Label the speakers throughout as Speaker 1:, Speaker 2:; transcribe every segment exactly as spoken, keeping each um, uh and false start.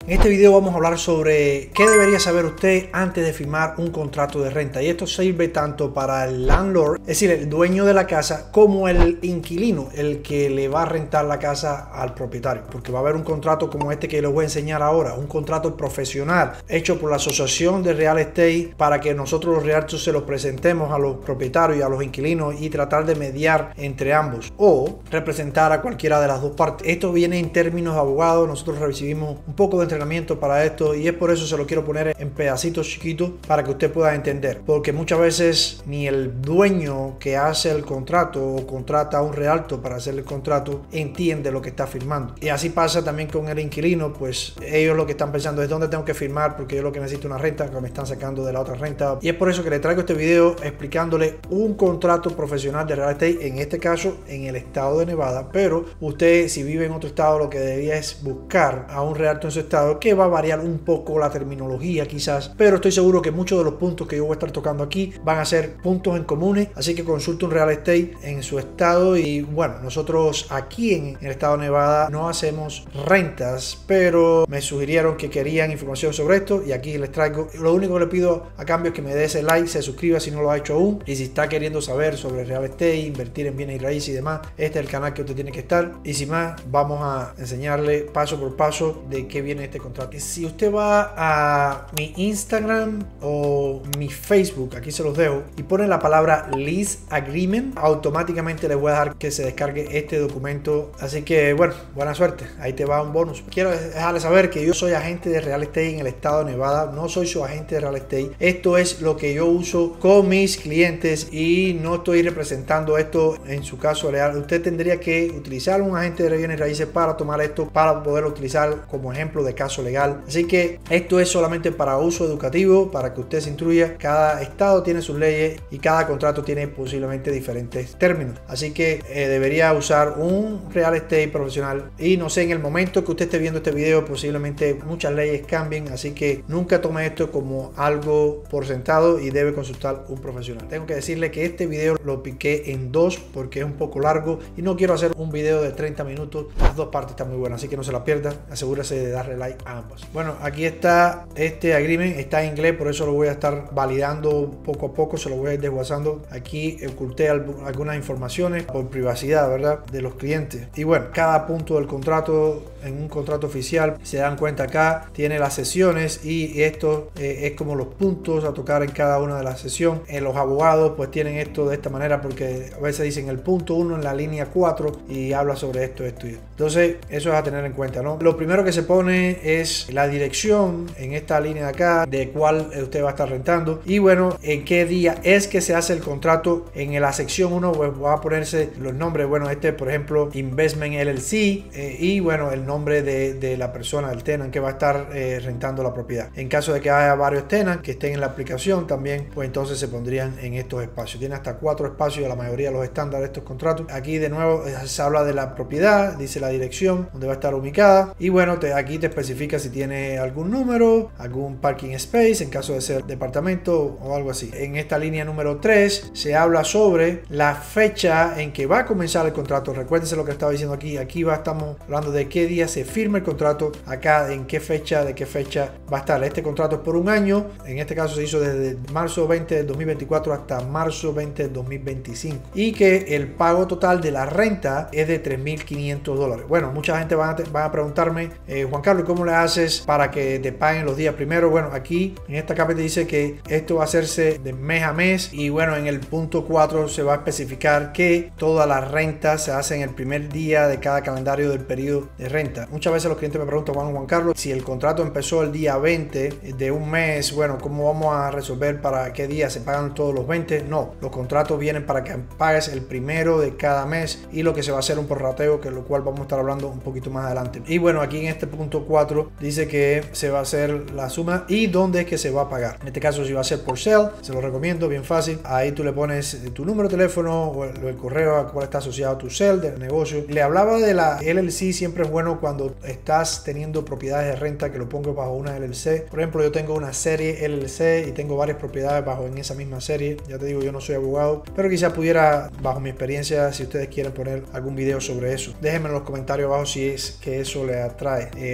Speaker 1: En este video vamos a hablar sobre qué debería saber usted antes de firmar un contrato de renta, y esto sirve tanto para el landlord, es decir, el dueño de la casa, como el inquilino, el que le va a rentar la casa al propietario, porque va a haber un contrato como este que les voy a enseñar ahora, un contrato profesional hecho por la Asociación de Real Estate para que nosotros los realtors se los presentemos a los propietarios y a los inquilinos y tratar de mediar entre ambos o representar a cualquiera de las dos partes. Esto viene en términos de abogado. Nosotros recibimos un poco de entrenamiento para esto y es por eso se lo quiero poner en pedacitos chiquitos para que usted pueda entender, porque muchas veces ni el dueño que hace el contrato o contrata a un realtor para hacer el contrato entiende lo que está firmando. Y así pasa también con el inquilino, pues ellos lo que están pensando es dónde tengo que firmar porque yo lo que necesito es una renta que me están sacando de la otra renta. Y es por eso que le traigo este video explicándole un contrato profesional de real estate, en este caso en el estado de Nevada, pero usted si vive en otro estado lo que debería es buscar a un realtor en su estado, que va a variar un poco la terminología quizás, pero estoy seguro que muchos de los puntos que yo voy a estar tocando aquí van a ser puntos en comunes, así que consulte un real estate en su estado. Y bueno, nosotros aquí en el estado de Nevada no hacemos rentas, pero me sugirieron que querían información sobre esto y aquí les traigo. Lo único que le pido a cambio es que me dé ese like, se suscriba si no lo ha hecho aún, y si está queriendo saber sobre real estate, invertir en bienes y raíces y demás, este es el canal que usted tiene que estar. Y sin más, vamos a enseñarle paso por paso de qué viene este contrato. Si usted va a mi Instagram o mi Facebook, aquí se los dejo, y pone la palabra Lease Agreement, automáticamente les voy a dejar que se descargue este documento. Así que bueno, buena suerte, ahí te va un bonus. Quiero dejarles saber que yo soy agente de real estate en el estado de Nevada, no soy su agente de real estate. Esto es lo que yo uso con mis clientes y no estoy representando esto en su caso real. Usted tendría que utilizar un agente de bienes raíces para tomar esto, para poderlo utilizar como ejemplo de caso legal. Así que esto es solamente para uso educativo, para que usted se instruya. Cada estado tiene sus leyes y cada contrato tiene posiblemente diferentes términos, así que eh, debería usar un real estate profesional. Y no sé, en el momento que usted esté viendo este video posiblemente muchas leyes cambien, así que nunca tome esto como algo por sentado y debe consultar un profesional. Tengo que decirle que este video lo piqué en dos porque es un poco largo y no quiero hacer un video de treinta minutos. Las dos partes están muy buenas, así que no se la pierda. Asegúrese de darle like a ambas. Bueno, aquí está este agreement, está en inglés, por eso lo voy a estar validando poco a poco, se lo voy a ir desguazando. Aquí oculté algunas informaciones por privacidad, ¿verdad?, de los clientes. Y bueno, cada punto del contrato, en un contrato oficial, se dan cuenta acá, tiene las sesiones y esto eh, es como los puntos a tocar en cada una de las sesiones. En los abogados pues tienen esto de esta manera porque a veces dicen el punto uno en la línea cuatro y habla sobre esto, esto y esto. Entonces eso es a tener en cuenta, ¿no? Lo primero que se pone es la dirección en esta línea de acá de cuál usted va a estar rentando y bueno, en qué día es que se hace el contrato. En la sección uno pues va a ponerse los nombres, bueno, este por ejemplo Investment L L C eh, y bueno, el nombre de, de la persona, del tenant que va a estar eh, rentando la propiedad. En caso de que haya varios tenants que estén en la aplicación también, pues entonces se pondrían en estos espacios. Tiene hasta cuatro espacios de la mayoría de los estándares de estos contratos. Aquí de nuevo eh, se habla de la propiedad, dice la dirección donde va a estar ubicada y bueno, te, aquí te especifica si tiene algún número, algún parking space en caso de ser departamento o algo así. En esta línea número tres se habla sobre la fecha en que va a comenzar el contrato. Recuérdense lo que estaba diciendo aquí. Aquí va, estamos hablando de qué día se firma el contrato. Acá en qué fecha, de qué fecha va a estar. Este contrato es por un año. En este caso se hizo desde marzo veinte del dos mil veinticuatro hasta marzo veinte del dos mil veinticinco. Y que el pago total de la renta es de tres mil quinientos dólares. Bueno, mucha gente va a, va a preguntarme, eh, Juan Carlos, ¿cómo le haces para que te paguen los días primero? Bueno, aquí en esta capa te dice que esto va a hacerse de mes a mes y bueno, en el punto cuatro se va a especificar que todas las rentas se hacen el primer día de cada calendario del periodo de renta. Muchas veces los clientes me preguntan, Juan, Juan Carlos, si el contrato empezó el día veinte de un mes, bueno, ¿cómo vamos a resolver para qué día se pagan todos los veinte? No, los contratos vienen para que pagues el primero de cada mes y lo que se va a hacer un prorrateo, que es lo cual vamos a estar hablando un poquito más adelante. Y bueno, aquí en este punto cuatro dice que se va a hacer la suma y dónde es que se va a pagar. En este caso, si va a ser por sale, se lo recomiendo, bien fácil. Ahí tú le pones tu número de teléfono o el, el correo al cual está asociado tu sale del negocio. Le hablaba de la L L C, siempre es bueno cuando estás teniendo propiedades de renta que lo pongas bajo una L L C. Por ejemplo, yo tengo una serie L L C y tengo varias propiedades bajo en esa misma serie. Ya te digo, yo no soy abogado, pero quizás pudiera, bajo mi experiencia, si ustedes quieren poner algún video sobre eso, déjenme en los comentarios abajo si es que eso le atrae. Eh, es decir,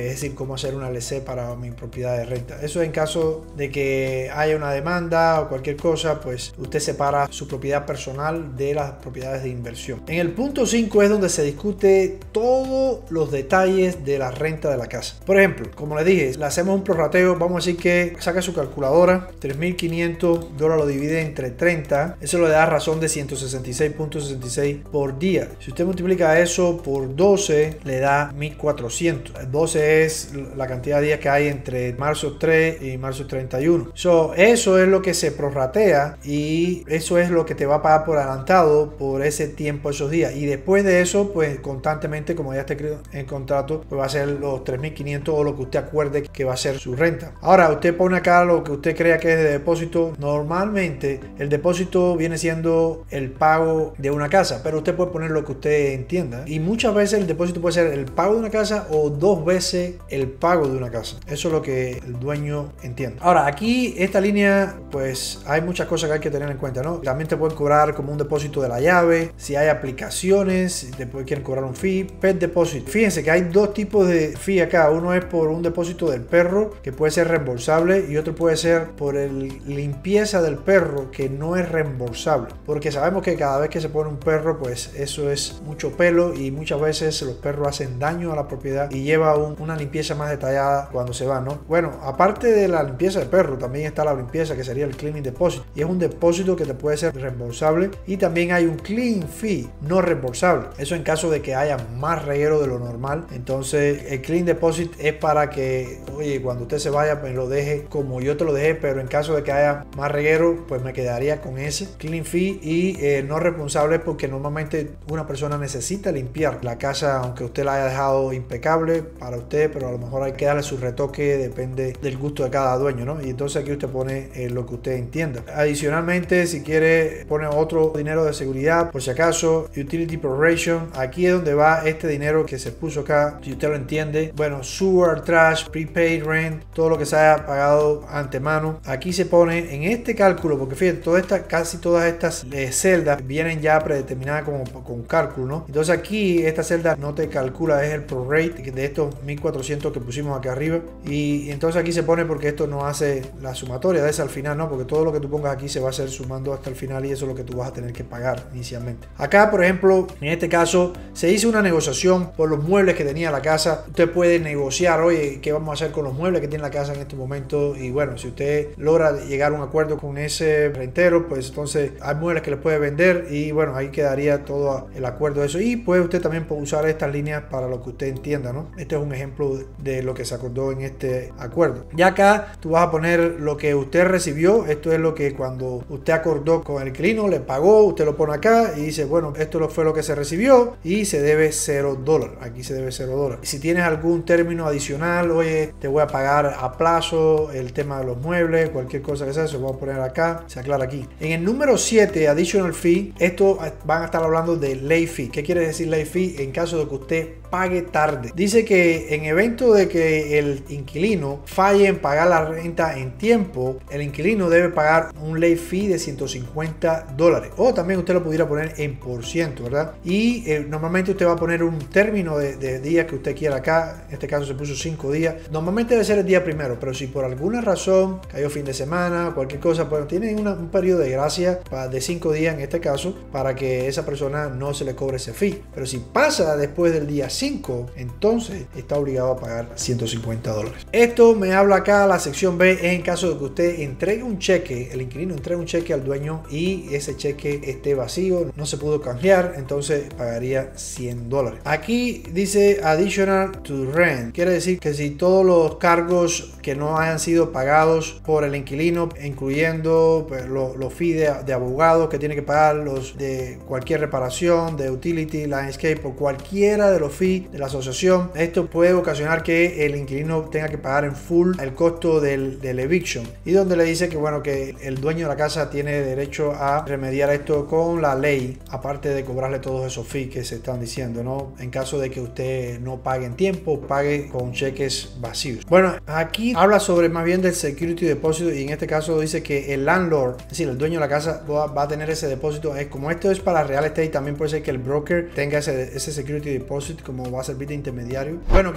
Speaker 1: cómo hacer una L C para mi propiedad de renta. Eso en caso de que haya una demanda o cualquier cosa, pues usted separa su propiedad personal de las propiedades de inversión. En el punto cinco es donde se discute todos los detalles de la renta de la casa. Por ejemplo, como les dije, le hacemos un prorrateo. Vamos a decir que saca su calculadora, tres mil quinientos dólares lo divide entre treinta, eso le da razón de ciento sesenta y seis punto sesenta y seis por día. Si usted multiplica eso por doce, le da mil cuatrocientos. doce es la cantidad de días que hay entre marzo tres y marzo treinta y uno. So, eso es lo que se prorratea y eso es lo que te va a pagar por adelantado por ese tiempo, esos días. Y después de eso, pues constantemente, como ya está escrito en el contrato, pues va a ser los tres mil quinientos o lo que usted acuerde que va a ser su renta. Ahora, usted pone acá lo que usted crea que es de depósito. Normalmente, el depósito viene siendo el pago de una casa, pero usted puede poner lo que usted entienda. Y muchas veces el depósito puede ser el pago de una casa o dos veces el pago de una casa. Eso es lo que el dueño entiende. Ahora, aquí esta línea, pues hay muchas cosas que hay que tener en cuenta, ¿no? También te pueden cobrar como un depósito de la llave, si hay aplicaciones, después quieren cobrar un fee, pet deposit. Fíjense que hay dos tipos de fee acá. Uno es por un depósito del perro, que puede ser reembolsable, y otro puede ser por el limpieza del perro, que no es reembolsable, porque sabemos que cada vez que se pone un perro, pues eso es mucho pelo y muchas veces los perros hacen daño a la propiedad y lleva un, una limpieza más detallada cuando se va, ¿no? Bueno, aparte de la limpieza del perro, también está la limpieza, que sería el cleaning deposit, y es un depósito que te puede ser reembolsable, y también hay un clean fee no reembolsable. Eso en caso de que haya más reguero de lo normal. Entonces el clean deposit es para que, oye, cuando usted se vaya, pues lo deje como yo te lo dejé, pero en caso de que haya más reguero, pues me quedaría con ese clean fee. Y eh, no responsable, porque normalmente una persona necesita limpiar la casa, aunque usted la haya dejado impecable para usted, pero a lo mejor hay que darle su retoque, depende del gusto de cada dueño, ¿no? Y entonces aquí usted pone eh, lo que usted entienda. Adicionalmente, si quiere, pone otro dinero de seguridad por si acaso. Utility proration, aquí es donde va este dinero que se puso acá, si usted lo entiende. Bueno, sewer, trash, prepaid rent, todo lo que se haya pagado antemano. Aquí se pone en este cálculo, porque fíjense, toda esta, casi todas estas eh, celdas vienen ya predeterminadas como con cálculo, ¿no? Entonces aquí esta celda no te calcula, es el prorate de estos mil cuatrocientos que pusimos acá arriba. Y entonces aquí se pone porque esto no hace la sumatoria de esa al final, ¿no? Porque todo lo que tú pongas aquí se va a hacer sumando hasta el final, y eso es lo que tú vas a tener que pagar inicialmente. Acá, por ejemplo, en este caso se hizo una negociación por los muebles que tenía la casa. Usted puede negociar, oye, ¿qué vamos a hacer con los muebles que tiene la casa en este momento? Y bueno, si usted logra llegar a un acuerdo con ese rentero, pues entonces hay muebles que le puede vender, y bueno, ahí quedaría todo el acuerdo de eso. Y puede usted también usar estas líneas para lo que usted entienda, ¿no? Este es un ejemplo de lo que se acordó en este acuerdo. Ya acá tú vas a poner lo que usted recibió. Esto es lo que cuando usted acordó con el inquilino, le pagó, usted lo pone acá y dice, bueno, esto fue lo que se recibió y se debe cero dólares. Aquí se debe cero dólares. Si tienes algún término adicional, oye, te voy a pagar a plazo el tema de los muebles, cualquier cosa que sea, se lo voy a poner acá, se aclara aquí. En el número siete, additional fee, esto van a estar hablando de late fee. ¿Qué quiere decir late fee? En caso de que usted pague tarde. Dice que en evento de que el inquilino falle en pagar la renta en tiempo, el inquilino debe pagar un late fee de ciento cincuenta dólares, o también usted lo pudiera poner en por ciento, ¿verdad? Y eh, normalmente usted va a poner un término de, de días que usted quiera acá. En este caso se puso cinco días. Normalmente debe ser el día primero, pero si por alguna razón cayó fin de semana, cualquier cosa, pues tienen una, un periodo de gracia para, de cinco días en este caso, para que esa persona no se le cobre ese fee. Pero si pasa después del día cinco, entonces está obligado a pagar ciento cincuenta dólares. Esto me habla acá la sección B, es en caso de que usted entregue un cheque, el inquilino entregue un cheque al dueño y ese cheque esté vacío, no se pudo canjear, entonces pagaría cien dólares. Aquí dice additional to rent, quiere decir que si todos los cargos que no hayan sido pagados por el inquilino, incluyendo pues, los, los fees de, de abogados que tiene que pagar, los de cualquier reparación, de utility, landscape o cualquiera de los fees de la asociación, esto puede ocasionar que el inquilino tenga que pagar en full el costo del, del eviction, y donde le dice que bueno, que el dueño de la casa tiene derecho a remediar esto con la ley, aparte de cobrarle todos esos fees que se están diciendo, ¿no? En caso de que usted no pague en tiempo, pague con cheques vacíos. Bueno, aquí habla sobre más bien del security deposit, y en este caso dice que el landlord, es decir, el dueño de la casa va, va a tener ese depósito. Es como esto es para real estate, también puede ser que el broker tenga ese, ese security deposit como va a servir de intermediario. Bueno, ¿qué quiere decir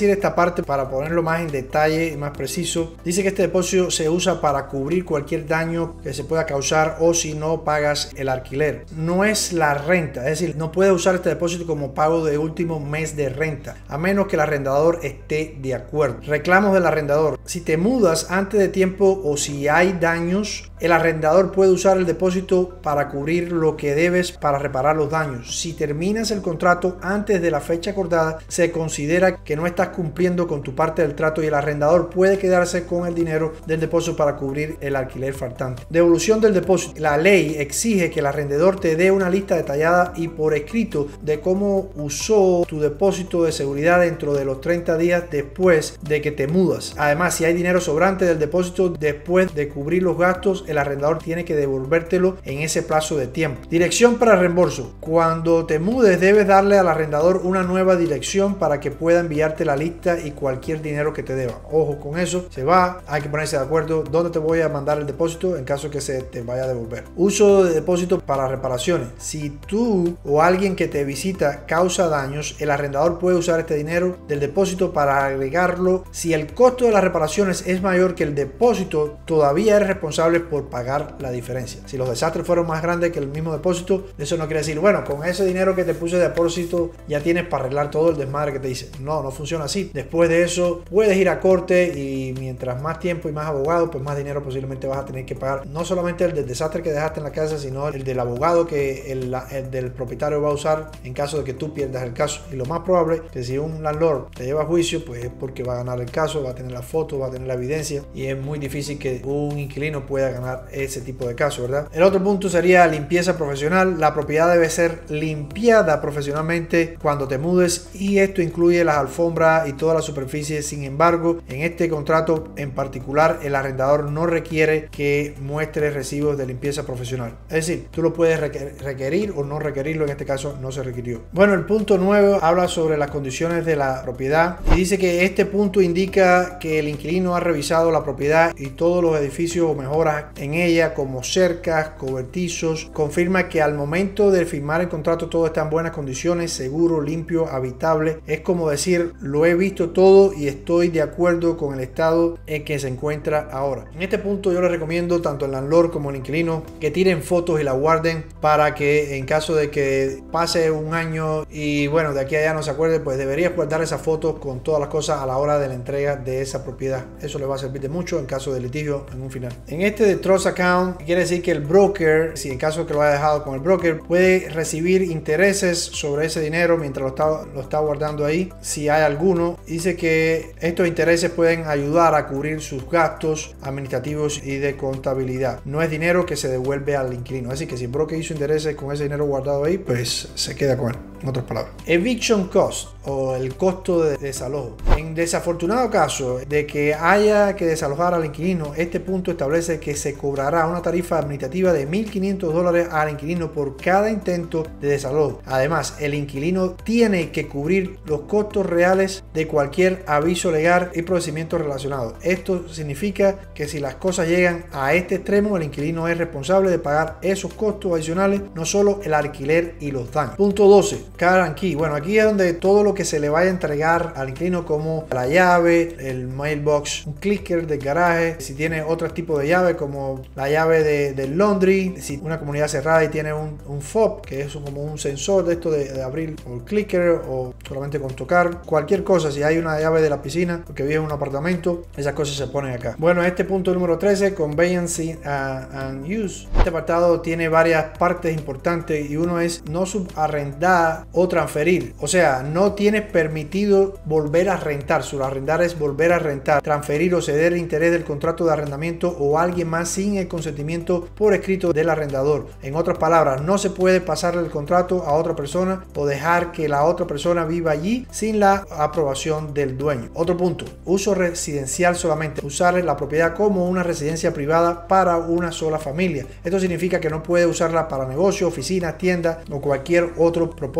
Speaker 1: decir esta parte para ponerlo más en detalle y más preciso. Dice que este depósito se usa para cubrir cualquier daño que se pueda causar o si no pagas el alquiler. No es la renta, es decir, no puedes usar este depósito como pago de último mes de renta, a menos que el arrendador esté de acuerdo. Reclamos del arrendador. Si te mudas antes de tiempo o si hay daños, el arrendador puede usar el depósito para cubrir lo que debes para reparar los daños. Si terminas el contrato antes de la fecha acordada, se considera que no estás cumpliendo con tu parte del trato y el arrendador puede quedarse con el dinero del depósito para cubrir el alquiler faltante. Devolución del depósito. La ley exige que el arrendador te dé una lista detallada y por escrito de cómo usó tu depósito de seguridad dentro de los treinta días después de que te mudas. Además, si hay dinero sobrante del depósito después de cubrir los gastos, el arrendador tiene que devolvértelo en ese plazo de tiempo. Dirección para reembolso. Cuando te mudes, debes darle al arrendador una nueva dirección para que pueda enviarte la lista y cualquier dinero que te deba. Ojo con eso, se va, hay que ponerse de acuerdo dónde te voy a mandar el depósito en caso que se te vaya a devolver. Uso de depósito para reparaciones. Si tú o alguien que te visita causa daños, el arrendador puede usar este dinero del depósito para agregarlo. Si el costo de las reparaciones es mayor que el depósito, todavía eres responsable por pagar la diferencia. Si los desastres fueron más grandes que el mismo depósito, eso no quiere decir, bueno, con ese dinero que te puse de depósito ya tienes para arreglar todo el desmadre que te hice. No, no funciona así. Después de eso puedes ir a corte y mientras más tiempo y más abogado, pues más dinero posiblemente vas a tener que pagar. No solamente el del desastre que dejaste en la casa, sino el del abogado que el, el del propietario va a usar en caso de que tú pierdas el caso. Y lo más probable es que si un landlord te lleva a juicio, pues es porque va a ganar el caso, va a tener la foto, va a tener la evidencia y es muy difícil que un inquilino pueda ganar ese tipo de caso, ¿verdad? El otro punto sería limpieza profesional. La propiedad debe ser limpiada profesionalmente cuando te mudes y esto incluye las alfombras y toda la superficie. Sin embargo, en este contrato en particular, el arrendador no requiere que muestre recibos de limpieza profesional. Es decir, tú lo puedes requerir o no requerirlo, en este caso no se requirió. Bueno, el punto nueve habla sobre las condiciones de la propiedad y dice que este punto indica que el inquilino ha revisado la propiedad y todos los edificios o mejoras en ella como cercas, cobertizos. Confirma que al momento de firmar el contrato todo está en buenas condiciones, seguro, limpio, habitable. Es como decir, lo he visto todo y estoy de acuerdo con el estado en que se encuentra ahora. En este punto yo les recomiendo tanto al landlord como al inquilino que tiren fotos y la guarden para que en caso de que pase un año y bueno, de aquí a allá no se acuerde, pues deberías guardar esas fotos con todas las cosas a la hora de la entrega de esa propiedad. Eso le va a servir de mucho en caso de litigio en un final. En este de Trust Account quiere decir que el broker, si en caso que lo haya dejado con el broker, puede recibir intereses sobre ese dinero mientras lo está, lo está guardando ahí, si hay alguno. Dice que estos intereses pueden ayudar a cubrir sus gastos administrativos y de contabilidad. No es dinero que se devuelve al inquilino, así que si el broker hizo intereses con ese dinero guardado ahí, pues se queda con él. En otras palabras, eviction cost o el costo de desalojo. En desafortunado caso de que haya que desalojar al inquilino, este punto establece que se cobrará una tarifa administrativa de mil quinientos dólares al inquilino por cada intento de desalojo. Además, el inquilino tiene que cubrir los costos reales de cualquier aviso legal y procedimientos relacionados. Esto significa que si las cosas llegan a este extremo, el inquilino es responsable de pagar esos costos adicionales, no solo el alquiler y los daños. Punto doce. Car and key. Bueno, aquí es donde todo lo que se le vaya a entregar al inquilino, como la llave, el mailbox, un clicker del garaje, si tiene otro tipo de llave como la llave de, del laundry, si una comunidad cerrada y tiene un, un fob, que es como un sensor de esto de, de abrir o el clicker o solamente con tocar, cualquier cosa, si hay una llave de la piscina porque vive en un apartamento, esas cosas se ponen acá. Bueno, este punto número trece, conveyance and use. Este apartado tiene varias partes importantes y uno es no subarrendar o transferir, o sea, no tienes permitido volver a rentar. Subarrendar es volver a rentar, transferir o ceder el interés del contrato de arrendamiento o alguien más sin el consentimiento por escrito del arrendador. En otras palabras, no se puede pasarle el contrato a otra persona o dejar que la otra persona viva allí sin la aprobación del dueño. Otro punto, uso residencial solamente, usar la propiedad como una residencia privada para una sola familia. Esto significa que no puede usarla para negocios, oficinas, tiendas o cualquier otro propósito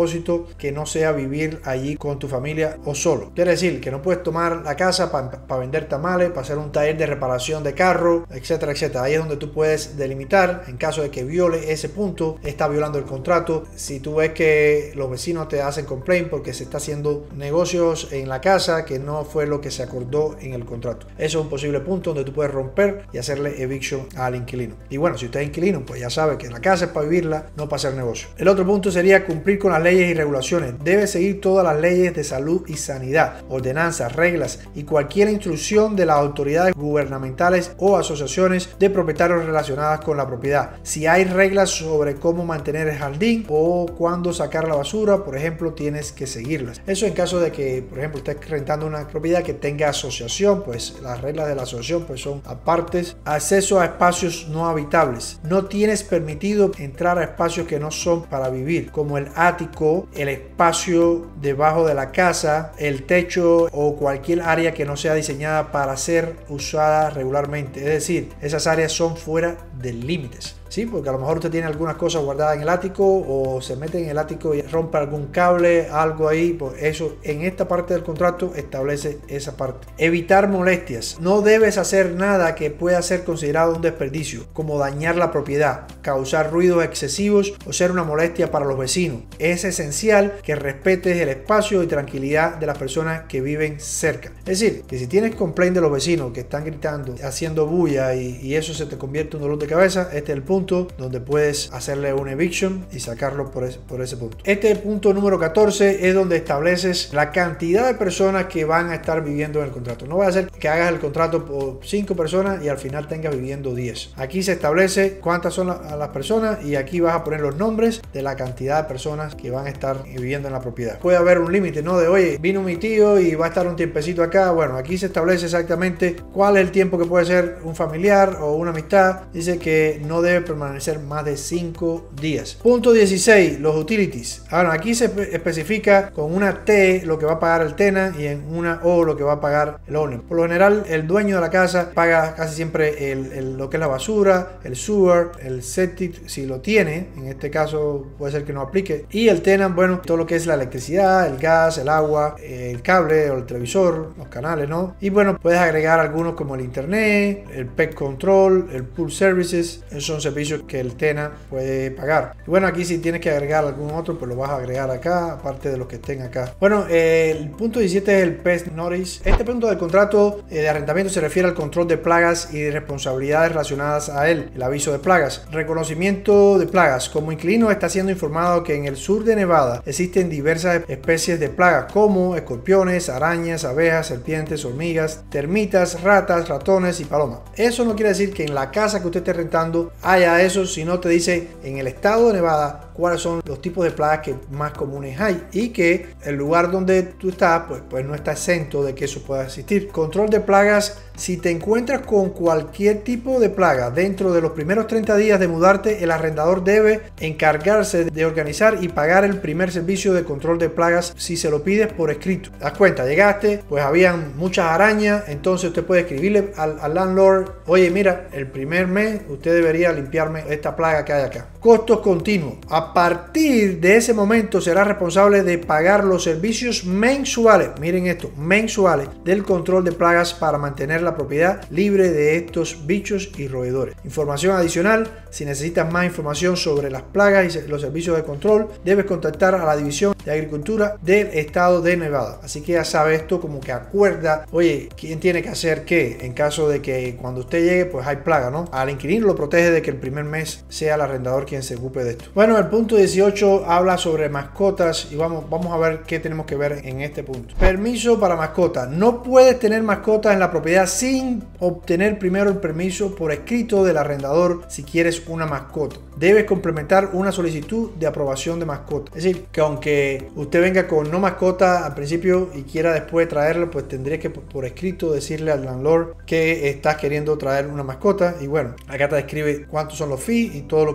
Speaker 1: propósito que no sea vivir allí con tu familia o solo. Quiere decir que no puedes tomar la casa para pa vender tamales, para hacer un taller de reparación de carro, etcétera, etcétera. Ahí es donde tú puedes delimitar. En caso de que viole ese punto, está violando el contrato. Si tú ves que los vecinos te hacen complaint porque se está haciendo negocios en la casa que no fue lo que se acordó en el contrato, eso es un posible punto donde tú puedes romper y hacerle eviction al inquilino. Y bueno, si usted es inquilino, pues ya sabe que la casa es para vivirla, no para hacer negocio. El otro punto sería cumplir con las leyes y regulaciones. Debe seguir todas las leyes de salud y sanidad, ordenanzas, reglas y cualquier instrucción de las autoridades gubernamentales o asociaciones de propietarios relacionadas con la propiedad. Si hay reglas sobre cómo mantener el jardín o cuándo sacar la basura, por ejemplo, tienes que seguirlas. Eso en caso de que, por ejemplo, estés rentando una propiedad que tenga asociación, pues las reglas de la asociación pues son apartes. Acceso a espacios no habitables. No tienes permitido entrar a espacios que no son para vivir, como el ático, el espacio debajo de la casa, el techo o cualquier área que no sea diseñada para ser usada regularmente. Es decir, esas áreas son fuera de límites. Sí, porque a lo mejor usted tiene algunas cosas guardadas en el ático o se mete en el ático y rompe algún cable, algo ahí, pues eso en esta parte del contrato establece esa parte. Evitar molestias. No debes hacer nada que pueda ser considerado un desperdicio, como dañar la propiedad, causar ruidos excesivos o ser una molestia para los vecinos. Es esencial que respetes el espacio y tranquilidad de las personas que viven cerca. Es decir, que si tienes complaint de los vecinos que están gritando, haciendo bulla y, y eso se te convierte en un dolor de cabeza, este es el punto donde puedes hacerle un eviction y sacarlo por ese, por ese punto. Este punto número catorce es donde estableces la cantidad de personas que van a estar viviendo en el contrato. No va a ser que hagas el contrato por cinco personas y al final tengas viviendo diez. Aquí se establece cuántas son la, las personas y aquí vas a poner los nombres de la cantidad de personas que van a estar viviendo en la propiedad. Puede haber un límite, ¿no? De oye, vino mi tío y va a estar un tiempecito acá. Bueno, aquí se establece exactamente cuál es el tiempo que puede ser un familiar o una amistad. Dice que no debe permanecer más de cinco días. Punto dieciséis, los utilities. Ahora, aquí se especifica con una T lo que va a pagar el tenant y en una O lo que va a pagar el owner. Por lo general, el dueño de la casa paga casi siempre el, el, lo que es la basura, el sewer, el septic, si lo tiene. En este caso puede ser que no aplique. Y el tenant, bueno, todo lo que es la electricidad, el gas, el agua, el cable o el televisor, los canales, ¿no? Y bueno, puedes agregar algunos como el internet, el pet control, el pool services. Esos son servicios que el tenant puede pagar. Y bueno, aquí si tienes que agregar algún otro, pues lo vas a agregar acá, aparte de los que estén acá. Bueno, eh, el punto diecisiete es el pest notice. Este punto del contrato eh, de arrendamiento se refiere al control de plagas y de responsabilidades relacionadas a él. El aviso de plagas. Reconocimiento de plagas. Como inquilino está siendo informado que en el sur de Nevada existen diversas especies de plagas como escorpiones, arañas, abejas, serpientes, hormigas, termitas, ratas, ratones y palomas. Eso no quiere decir que en la casa que usted esté rentando haya eso, si no te dice en el estado de Nevada cuáles son los tipos de plagas que más comunes hay y que el lugar donde tú estás pues, pues no está exento de que eso pueda existir. Control de plagas. Si te encuentras con cualquier tipo de plaga dentro de los primeros treinta días de mudarte, el arrendador debe encargarse de organizar y pagar el primer servicio de control de plagas si se lo pides por escrito. Das cuenta, llegaste, pues habían muchas arañas, entonces usted puede escribirle al, al landlord, oye mira, el primer mes usted debería limpiarme esta plaga que hay acá. Costos continuos. A partir de ese momento será responsable de pagar los servicios mensuales, miren esto, mensuales del control de plagas para mantener la propiedad libre de estos bichos y roedores. Información adicional: si necesitas más información sobre las plagas y los servicios de control, debes contactar a la División de Agricultura del Estado de Nevada. Así que ya sabes esto, como que acuerda, oye, quién tiene que hacer qué en caso de que cuando usted llegue pues hay plaga, ¿no? Al inquilino lo protege de que el primer mes sea el arrendador quien se ocupe de esto. Bueno, el punto dieciocho habla sobre mascotas y vamos, vamos a ver qué tenemos que ver en este punto. Permiso para mascotas. No puedes tener mascotas en la propiedad sin obtener primero el permiso por escrito del arrendador si quieres una mascota. Debes complementar una solicitud de aprobación de mascota. Es decir, que aunque usted venga con no mascota al principio y quiera después traerlo, pues tendría que por escrito decirle al landlord que estás queriendo traer una mascota. Y bueno, acá te describe cuántos son los fees y todo lo que esto implica.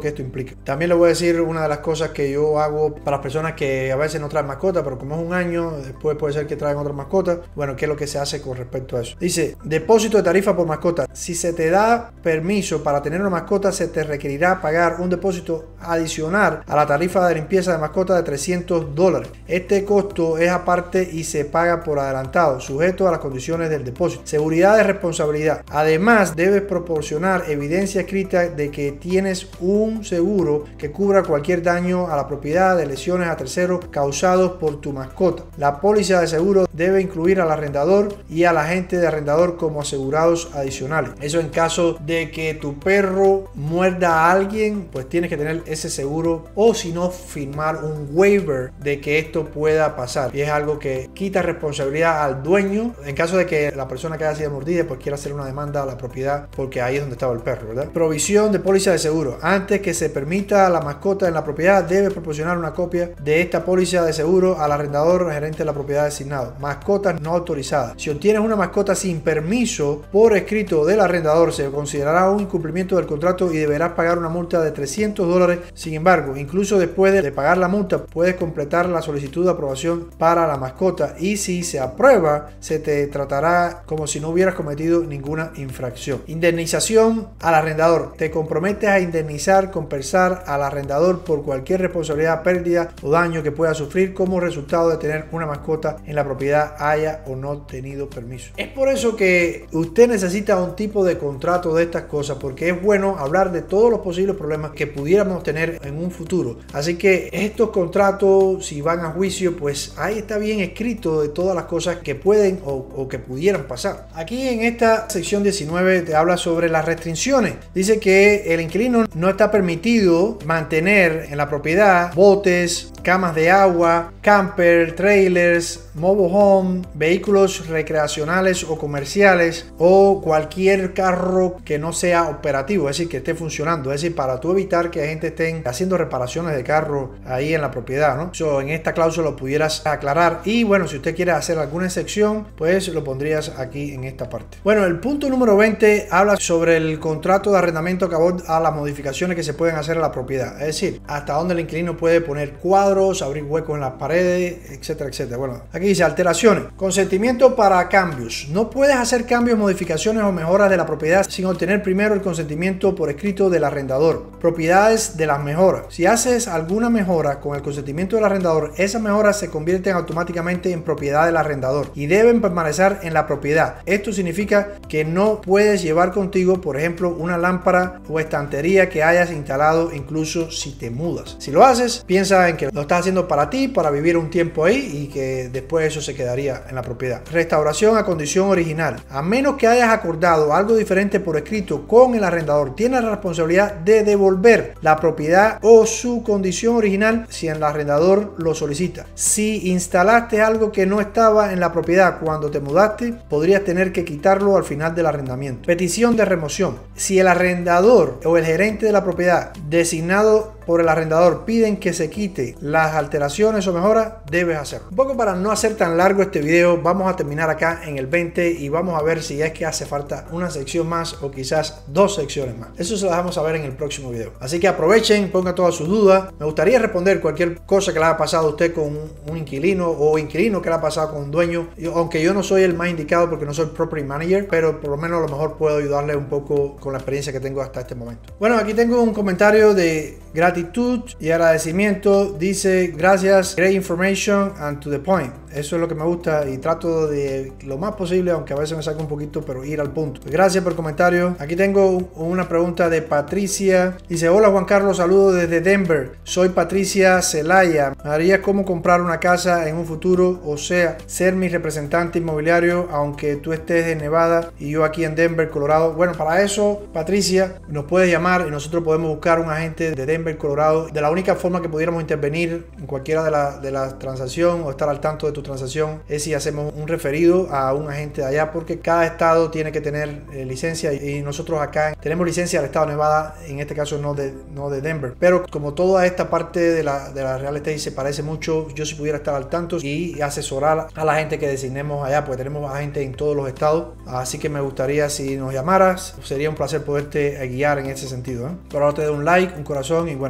Speaker 1: aplica. También le voy a decir una de las cosas que yo hago para las personas que a veces no traen mascota, pero como es un año, después puede ser que traigan otra mascota. Bueno, ¿qué es lo que se hace con respecto a eso? Dice, depósito de tarifa por mascota. Si se te da permiso para tener una mascota, se te requerirá pagar un depósito adicional a la tarifa de limpieza de mascota de trescientos dólares. Este costo es aparte y se paga por adelantado, sujeto a las condiciones del depósito. Seguridad de responsabilidad. Además, debes proporcionar evidencia escrita de que tienes un seguro que cubra cualquier daño a la propiedad de lesiones a terceros causados por tu mascota. La póliza de seguro debe incluir al arrendador y al agente de arrendador como asegurados adicionales. Eso en caso de que tu perro muerda a alguien, pues tienes que tener ese seguro, o si no, firmar un waiver de que esto pueda pasar. Y es algo que quita responsabilidad al dueño en caso de que la persona que haya sido mordida pues quiera hacer una demanda a la propiedad, porque ahí es donde estaba el perro, ¿verdad? Provisión de póliza de seguro. Antes que se permita la mascota en la propiedad, debe proporcionar una copia de esta póliza de seguro al arrendador o gerente de la propiedad designado. Mascotas no autorizadas. Si obtienes una mascota sin permiso por escrito del arrendador, se considerará un incumplimiento del contrato y deberás pagar una multa de trescientos dólares. Sin embargo, incluso después de pagar la multa, puedes completar la solicitud de aprobación para la mascota, y si se aprueba, se te tratará como si no hubieras cometido ninguna infracción. Indemnización al arrendador. Te comprometes a indemnizar, compensar al arrendador por cualquier responsabilidad, pérdida o daño que pueda sufrir como resultado de tener una mascota en la propiedad, haya o no tenido permiso. Es por eso que usted necesita un tipo de contrato de estas cosas, porque es bueno hablar de todos los posibles problemas que pudiéramos tener en un futuro. Así que estos contratos, si van a juicio, pues ahí está bien escrito de todas las cosas que pueden o, o que pudieran pasar. Aquí en esta sección diecinueve te habla sobre las restricciones. Dice que el inquilino no está permitido mantener en la propiedad botes, camas de agua, camper, trailers, mobile home, vehículos recreacionales o comerciales, o cualquier carro que no sea operativo, es decir, que esté funcionando. Es decir, para tú evitar que la gente esté haciendo reparaciones de carro ahí en la propiedad, ¿no? So, en esta cláusula lo pudieras aclarar, y bueno, si usted quiere hacer alguna excepción, pues lo pondrías aquí en esta parte. Bueno, el punto número veinte habla sobre el contrato de arrendamiento que aborda a las modificaciones que se pueden hacer a la propiedad, es decir, hasta donde el inquilino puede poner cuadros, abrir huecos en las paredes, etcétera, etcétera. Bueno, aquí dice alteraciones. Consentimiento para cambios. No puedes hacer cambios, modificaciones o mejoras de la propiedad sin obtener primero el consentimiento por escrito del arrendador. Propiedades de las mejoras. Si haces alguna mejora con el consentimiento del arrendador, esas mejoras se convierten automáticamente en propiedad del arrendador y deben permanecer en la propiedad. Esto significa que no puedes llevar contigo, por ejemplo, una lámpara o estantería que hayas instalado incluso si te mudas. Si lo haces, piensa en que lo estás haciendo para ti, para vivir un tiempo ahí, y que después eso se quedaría en la propiedad. Restauración a condición original. A menos que hayas acordado algo diferente por escrito con el arrendador, tienes la responsabilidad de devolver la propiedad o su condición original si el arrendador lo solicita. Si instalaste algo que no estaba en la propiedad cuando te mudaste, podrías tener que quitarlo al final del arrendamiento. Petición de remoción. Si el arrendador o el gerente de la propiedad designado por el arrendador piden que se quite las alteraciones o mejoras, debes hacerlo. Un poco para no hacer tan largo este video, vamos a terminar acá en el veinte y vamos a ver si es que hace falta una sección más o quizás dos secciones más. Eso se lo dejamos saber en el próximo video. Así que aprovechen, pongan todas sus dudas. Me gustaría responder cualquier cosa que le haya pasado a usted con un inquilino o inquilino que le ha pasado con un dueño. Yo, aunque yo no soy el más indicado porque no soy property manager, pero por lo menos a lo mejor puedo ayudarle un poco con la experiencia que tengo hasta este momento. Bueno, aquí tengo un comentario de gratitud y agradecimiento. Dice: gracias, great information and to the point. Eso es lo que me gusta y trato de lo más posible, aunque a veces me saca un poquito, pero ir al punto. Gracias por el comentario. Aquí tengo una pregunta de Patricia. Dice: hola Juan Carlos, saludos desde Denver. Soy Patricia Celaya. ¿Me harías cómo comprar una casa en un futuro? O sea, ser mi representante inmobiliario, aunque tú estés en Nevada y yo aquí en Denver, Colorado. Bueno, para eso, Patricia, nos puedes llamar y nosotros podemos buscar un agente de Denver, Colorado. De la única forma que pudiéramos intervenir en cualquiera de las de la transacción o estar al tanto de tu transacción es si hacemos un referido a un agente de allá, porque cada estado tiene que tener eh, licencia, y nosotros acá tenemos licencia del estado de Nevada, en este caso no de, no de Denver, pero como toda esta parte de la, de la real estate se parece mucho, yo si pudiera estar al tanto y asesorar a la gente que designemos allá, porque tenemos agentes en todos los estados. Así que me gustaría si nos llamaras, sería un placer poderte guiar en ese sentido, ¿eh? Pero ahora te doy un like, un corazón y bueno,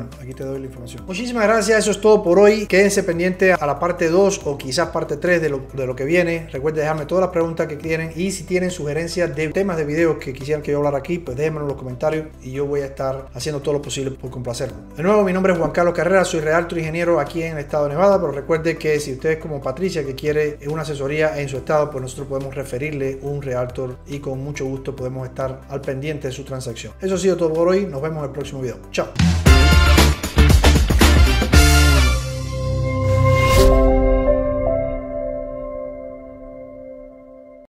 Speaker 1: bueno, aquí te doy la información. Muchísimas gracias, eso es todo por hoy. Quédense pendientes a la parte dos o quizás parte tres de lo, de lo que viene. Recuerden dejarme todas las preguntas que tienen y si tienen sugerencias de temas de videos que quisieran que yo hablara aquí, pues déjenmelo en los comentarios y yo voy a estar haciendo todo lo posible por complacerlo. De nuevo, mi nombre es Juan Carlos Carrera, soy realtor ingeniero aquí en el estado de Nevada, pero recuerde que si usted es como Patricia que quiere una asesoría en su estado, pues nosotros podemos referirle un realtor y con mucho gusto podemos estar al pendiente de su transacción. Eso ha sido todo por hoy, nos vemos en el próximo video. Chao.